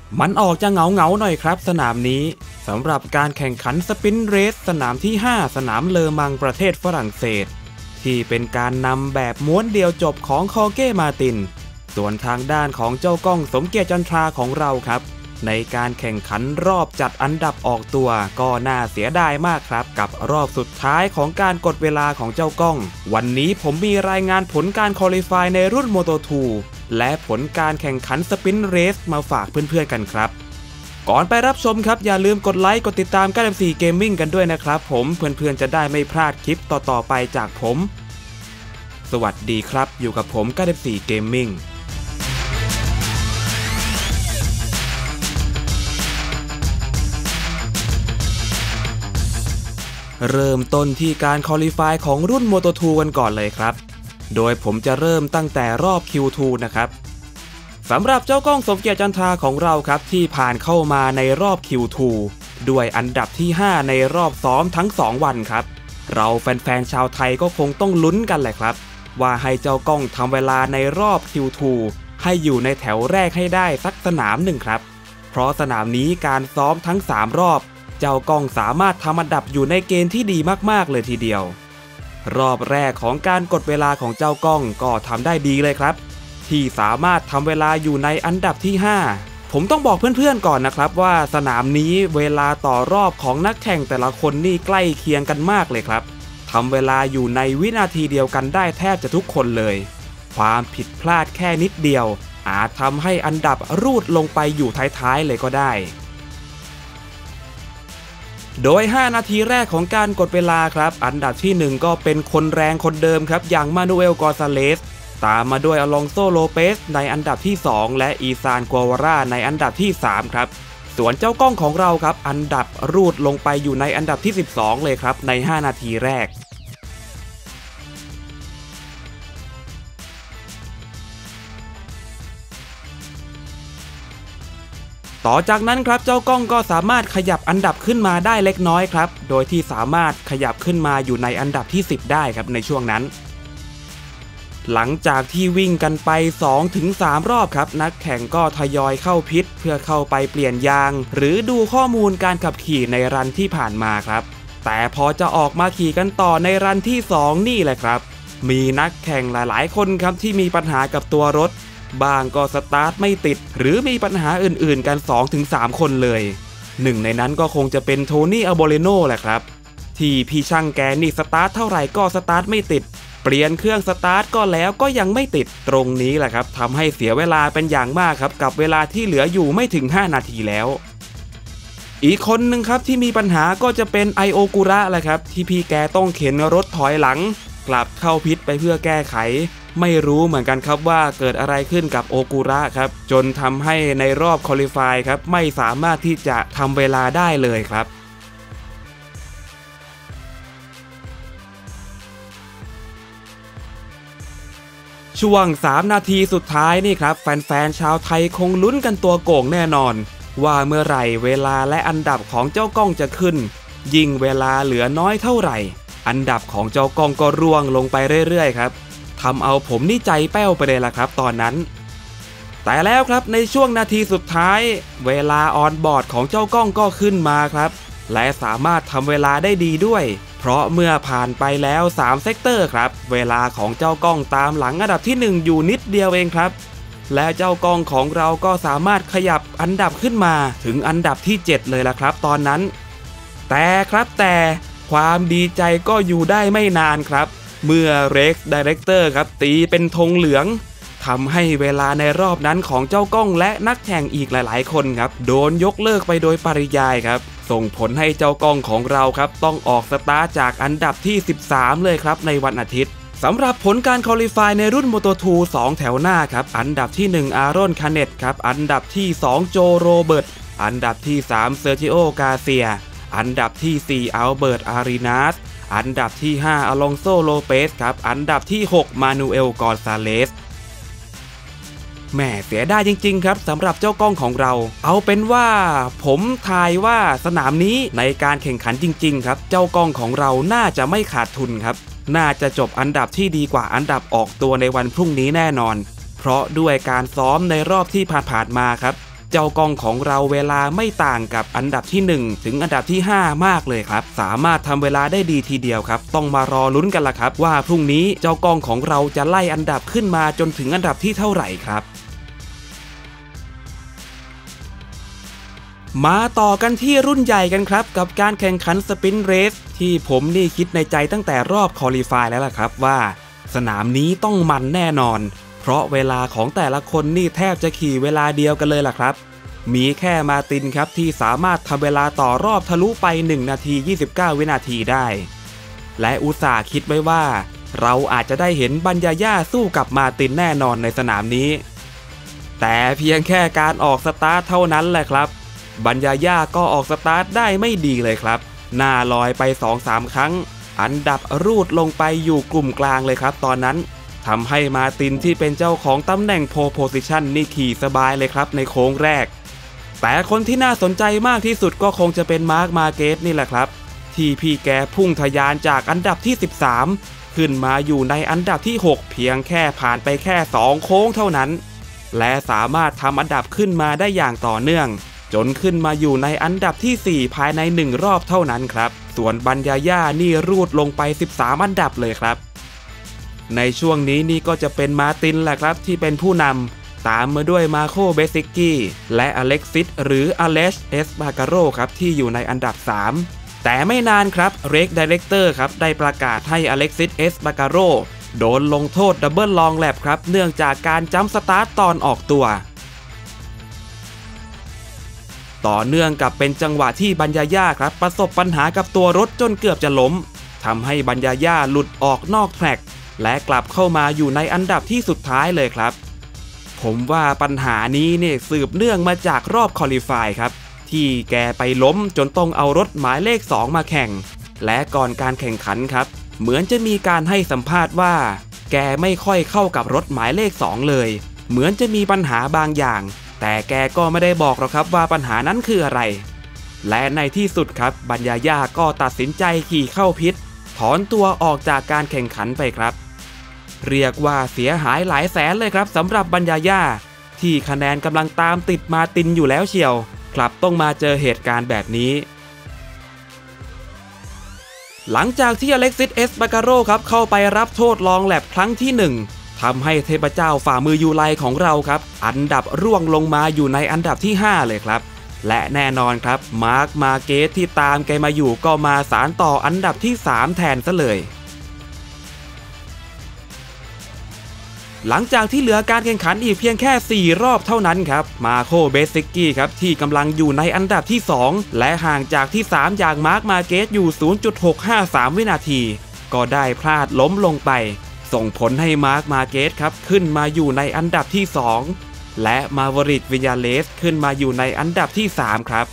มันออกจะเหงาหน่อยครับสนามนี้สำหรับการแข่งขันสปรินต์เรสสนามที่5สนามเลอมังประเทศฝรั่งเศสที่เป็นการนำแบบม้วนเดียวจบของคอเก้มาตินส่วนทางด้านของเจ้าก้องสมเกียรติจันทราของเราครับในการแข่งขันรอบจัดอันดับออกตัวก็น่าเสียดายมากครับกับรอบสุดท้ายของการกดเวลาของเจ้าก้องวันนี้ผมมีรายงานผลการควอลิฟายในรุ่น Moto2 และผลการแข่งขันสปรินต์เรสมาฝากเพื่อนๆกันครับก่อนไปรับชมครับอย่าลืมกดไลค์กดติดตาม914 Gaming กันด้วยนะครับผมเพื่อนๆจะได้ไม่พลาดคลิปต่อๆไปจากผมสวัสดีครับอยู่กับผม914 Gamingเริ่มต้นที่การควอลิฟายของรุ่น Moto2 กันก่อนเลยครับโดยผมจะเริ่มตั้งแต่รอบ Q2 นะครับสำหรับเจ้าก้องสมเกียรติจันทราของเราครับที่ผ่านเข้ามาในรอบ Q2 ด้วยอันดับที่5ในรอบซ้อมทั้ง2วันครับเราแฟนๆชาวไทยก็คงต้องลุ้นกันแหละครับว่าให้เจ้าก้องทำเวลาในรอบ Q2 ให้อยู่ในแถวแรกให้ได้สักสนามหนึ่งครับเพราะสนามนี้การซ้อมทั้ง3รอบเจ้าก้องสามารถทำอันดับอยู่ในเกณฑ์ที่ดีมากๆเลยทีเดียวรอบแรกของการกดเวลาของเจ้าก้องก็ทำได้ดีเลยครับที่สามารถทำเวลาอยู่ในอันดับที่5ผมต้องบอกเพื่อนๆก่อนนะครับว่าสนามนี้เวลาต่อรอบของนักแข่งแต่ละคนนี่ใกล้เคียงกันมากเลยครับทำเวลาอยู่ในวินาทีเดียวกันได้แทบจะทุกคนเลยความผิดพลาดแค่นิดเดียวอาจทำให้อันดับรูดลงไปอยู่ท้ายๆเลยก็ได้โดย5นาทีแรกของการกดเวลาครับอันดับที่1ก็เป็นคนแรงคนเดิมครับอย่างมานูเอลกอซาเลสตามมาด้วยอลองโซโลเปสในอันดับที่2และอีซานกัววาร่าในอันดับที่3ครับส่วนเจ้าก้องของเราครับอันดับรูดลงไปอยู่ในอันดับที่12เลยครับใน5นาทีแรกต่อจากนั้นครับเจ้าก้องก็สามารถขยับอันดับขึ้นมาได้เล็กน้อยครับโดยที่สามารถขยับขึ้นมาอยู่ในอันดับที่10ได้ครับในช่วงนั้นหลังจากที่วิ่งกันไป 2-3 รอบครับนักแข่งก็ทยอยเข้าพิทเพื่อเข้าไปเปลี่ยนยางหรือดูข้อมูลการขับขี่ในรันที่ผ่านมาครับแต่พอจะออกมาขี่กันต่อในรันที่2นี่แหละครับมีนักแข่งหลายๆคนครับที่มีปัญหากับตัวรถบางก็สตาร์ทไม่ติดหรือมีปัญหาอื่นๆกัน 2-3 คนเลยหนึ่งในนั้นก็คงจะเป็นโทนี่อัลโบเรโนแหละครับที่พี่ช่างแกนี่สตาร์ทเท่าไหร่ก็สตาร์ทไม่ติดเปลี่ยนเครื่องสตาร์ทก็แล้วก็ยังไม่ติดตรงนี้แหละครับทำให้เสียเวลาเป็นอย่างมากครับกับเวลาที่เหลืออยู่ไม่ถึง5นาทีแล้วอีกคนหนึ่งครับที่มีปัญหาก็จะเป็นไอโอกุระแหละครับที่พี่แกต้องเข็นรถถอยหลังกลับเข้าพิทไปเพื่อแก้ไขไม่รู้เหมือนกันครับว่าเกิดอะไรขึ้นกับโอกุระครับจนทำให้ในรอบควอลิฟายครับไม่สามารถที่จะทำเวลาได้เลยครับช่วง3นาทีสุดท้ายนี่ครับแฟนๆชาวไทยคงลุ้นกันตัวโก่งแน่นอนว่าเมื่อไหร่เวลาและอันดับของเจ้าก้องจะขึ้นยิ่งเวลาเหลือน้อยเท่าไหร่อันดับของเจ้าก้องก็ร่วงลงไปเรื่อยๆครับทำเอาผมนี่ใจแป้วไปเลยล่ะครับตอนนั้นแต่แล้วครับในช่วงนาทีสุดท้ายเวลาออนบอร์ดของเจ้าก้องก็ขึ้นมาครับและสามารถทำเวลาได้ดีด้วยเพราะเมื่อผ่านไปแล้ว3เซกเตอร์ครับเวลาของเจ้าก้องตามหลังอันดับที่1อยู่นิดเดียวเองครับและเจ้าก้องของเราก็สามารถขยับอันดับขึ้นมาถึงอันดับที่7เลยล่ะครับตอนนั้นแต่ความดีใจก็อยู่ได้ไม่นานครับเมื่อเร็กซ์ไดเรคเตอร์ครับตีเป็นธงเหลืองทำให้เวลาในรอบนั้นของเจ้าก้องและนักแข่งอีกหลายๆคนครับโดนยกเลิกไปโดยปริยายครับส่งผลให้เจ้าก้องของเราครับต้องออกสตาร์ทจากอันดับที่13เลยครับในวันอาทิตย์สำหรับผลการควอลิฟายในรุ่น Moto2 2แถวหน้าครับอันดับที่1อารอนคาเนตครับอันดับที่2โจโรเบิร์ตอันดับที่3เซอร์จิโอกาเซียอันดับที่4อัลเบิร์ตอารีนาสอันดับที่5อลองโซโลเปสครับอันดับที่6มานูเอลกอนซาเลสแม่เสียดายจริงๆครับสำหรับเจ้าก้องของเราเอาเป็นว่าผมทายว่าสนามนี้ในการแข่งขันจริงๆครับเจ้าก้องของเราน่าจะไม่ขาดทุนครับน่าจะจบอันดับที่ดีกว่าอันดับออกตัวในวันพรุ่งนี้แน่นอนเพราะด้วยการซ้อมในรอบที่ผ่านมาครับเจ้ากล้องของเราเวลาไม่ต่างกับอันดับที่1ถึงอันดับที่5มากเลยครับสามารถทำเวลาได้ดีทีเดียวครับต้องมารอลุ้นกันล่ะครับว่าพรุ่งนี้เจ้ากล้องของเราจะไล่อันดับขึ้นมาจนถึงอันดับที่เท่าไหร่ครับมาต่อกันที่รุ่นใหญ่กันครับกับการแข่งขันสปรินต์เรสที่ผมนี่คิดในใจตั้งแต่รอบควอลิฟายแล้วล่ะครับว่าสนามนี้ต้องมันแน่นอนเพราะเวลาของแต่ละคนนี่แทบจะขี่เวลาเดียวกันเลยล่ะครับมีแค่มาตินครับที่สามารถทำเวลาต่อรอบทะลุไป1นาที29วินาทีได้และอุตส่าห์คิดไว้ว่าเราอาจจะได้เห็นบัญญาย่าสู้กับมาตินแน่นอนในสนามนี้แต่เพียงแค่การออกสตาร์ทเท่านั้นแหละครับบัญญาย่าก็ออกสตาร์ทได้ไม่ดีเลยครับหน้าลอยไป 2-3 ครั้งอันดับรูดลงไปอยู่กลุ่มกลางเลยครับตอนนั้นทำให้มาตินที่เป็นเจ้าของตำแหน่งโพลโพซิชันนี่ขี่สบายเลยครับในโค้งแรกแต่คนที่น่าสนใจมากที่สุดก็คงจะเป็นมาร์คมาเกสนี่แหละครับที่พี่แกพุ่งทะยานจากอันดับที่13ขึ้นมาอยู่ในอันดับที่6เพียงแค่ผ่านไปแค่2โค้งเท่านั้นและสามารถทำอันดับขึ้นมาได้อย่างต่อเนื่องจนขึ้นมาอยู่ในอันดับที่4ภายใน1รอบเท่านั้นครับส่วนบัญญาย่านี่รูดลงไป13อันดับเลยครับในช่วงนี้นี่ก็จะเป็นมาตินแหละครับที่เป็นผู้นำตามมาด้วยมาโคเบซิกกี้และอเล็กซิสหรืออเลชเอสบาการโรครับที่อยู่ในอันดับ3แต่ไม่นานครับเรกไดเรคเตอร์ครับได้ประกาศให้อเล็กซิสเอสบาการโรโดนลงโทษดับเบิลลองแลปครับเนื่องจากการจัมป์สตาร์ทตอนออกตัวต่อเนื่องกับเป็นจังหวะที่บัญญาย่าครับประสบปัญหากับตัวรถจนเกือบจะล้มทำให้บัญญาย่าหลุดออกนอกแทร็กและกลับเข้ามาอยู่ในอันดับที่สุดท้ายเลยครับผมว่าปัญหานี้เนี่ยสืบเนื่องมาจากรอบควอลิฟายครับที่แกไปล้มจนต้องเอารถหมายเลข2มาแข่งและก่อนการแข่งขันครับเหมือนจะมีการให้สัมภาษณ์ว่าแกไม่ค่อยเข้ากับรถหมายเลข2เลยเหมือนจะมีปัญหาบางอย่างแต่แกก็ไม่ได้บอกหรอกครับว่าปัญหานั้นคืออะไรและในที่สุดครับบัญญาย่าก็ตัดสินใจขี่เข้าพิทถอนตัวออกจากการแข่งขันไปครับเรียกว่าเสียหายหลายแสนเลยครับสำหรับบัญญาย่าที่คะแนนกำลังตามติดมาตินอยู่แล้วเชียวกลับต้องมาเจอเหตุการณ์แบบนี้หลังจากที่อเล็กซิสเอสบาการโรครับเข้าไปรับโทษลองแลปครั้งที่1ทำให้เทพเจ้าฝ่ามือยูไลของเราครับอันดับร่วงลงมาอยู่ในอันดับที่5เลยครับและแน่นอนครับมาร์คมาเกสที่ตามแกมาอยู่ก็มาสานต่ออันดับที่3แทนซะเลยหลังจากที่เหลือการแข่งขันอีกเพียงแค่4รอบเท่านั้นครับมาโคเบซิกกี้ครับที่กำลังอยู่ในอันดับที่2และห่างจากที่3อย่างมาร์คมาเกสอยู่ 0.653 วินาทีก็ได้พลาดล้มลงไปส่งผลให้มาร์คมาเกสครับขึ้นมาอยู่ในอันดับที่2และมาวริกวิยาเลสขึ้นมาอยู่ในอันดับที่3ครับ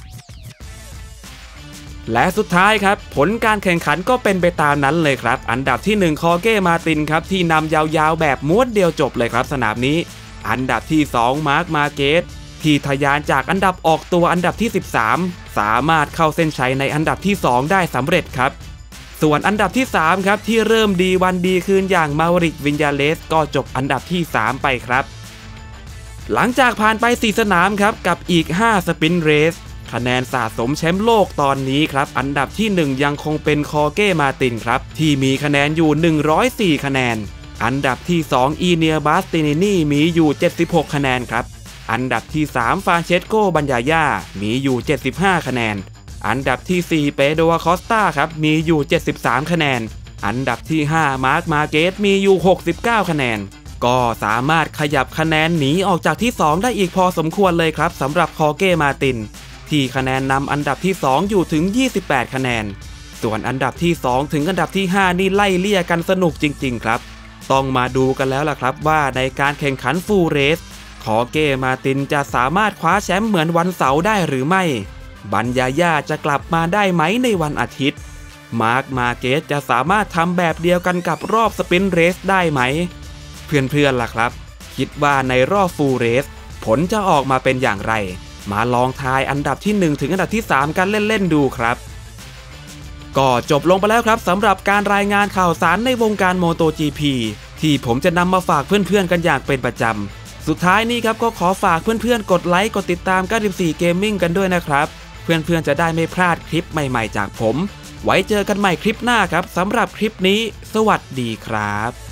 และสุดท้ายครับผลการแข่งขันก็เป็นไปตามนั้นเลยครับอันดับที่1คอเก้มาตินครับที่นำยาวๆแบบม้วนเดียวจบเลยครับสนามนี้อันดับที่2มาร์คมาเกสที่ทะยานจากอันดับออกตัวอันดับที่13สามารถเข้าเส้นชัยในอันดับที่2ได้สำเร็จครับส่วนอันดับที่3ครับที่เริ่มดีวันดีคืนอย่างมาวริกวินยาเลสก็จบอันดับที่3ไปครับหลังจากผ่านไป4สนามครับกับอีก5สปรินต์เรสคะแนนสะสมแชมป์โลกตอนนี้ครับอันดับที่1ยังคงเป็นคอเก้มาตินครับที่มีคะแนนอยู่104คะแนนอันดับที่2อีเนียบาสตินินีมีอยู่76คะแนนครับอันดับที่3ฟรานเชสโกบัญญาย่ามีอยู่75คะแนนอันดับที่4เปโดรคอสตาครับมีอยู่73คะแนนอันดับที่5มาร์คมาเกสมีอยู่69คะแนนก็สามารถขยับคะแนนหนีออกจากที่2ได้อีกพอสมควรเลยครับสำหรับคอเก้มาตินที่คะแนนนำอันดับที่2อยู่ถึง28คะแนนส่วนอันดับที่2ถึงอันดับที่5นี่ไล่เลี่ยกันสนุกจริงๆครับต้องมาดูกันแล้วล่ะครับว่าในการแข่งขันฟูลเรสคอเก้มาตินจะสามารถคว้าแชมป์เหมือนวันเสาร์ได้หรือไม่บัญญาย่าจะกลับมาได้ไหมในวันอาทิตย์มาร์คมาเกสจะสามารถทำแบบเดียวกันกับรอบสปรินต์เรสได้ไหมเพื่อนๆล่ะครับคิดว่าในรอบฟูลเรสผลจะออกมาเป็นอย่างไรมาลองทายอันดับที่1ถึงอันดับที่3กันเล่นๆดูครับก็จบลงไปแล้วครับสำหรับการรายงานข่าวสารในวงการ MotoGP ที่ผมจะนำมาฝากเพื่อนๆกันอย่างเป็นประจสุดท้ายนี้ครับก็ขอฝากเพื่อนๆกดไลค์กดติดตาม 94 Gaming กันด้วยนะครับเพื่อนๆจะได้ไม่พลาดคลิปใหม่ๆจากผมไว้เจอกันใหม่คลิปหน้าครับสำหรับคลิปนี้สวัสดีครับ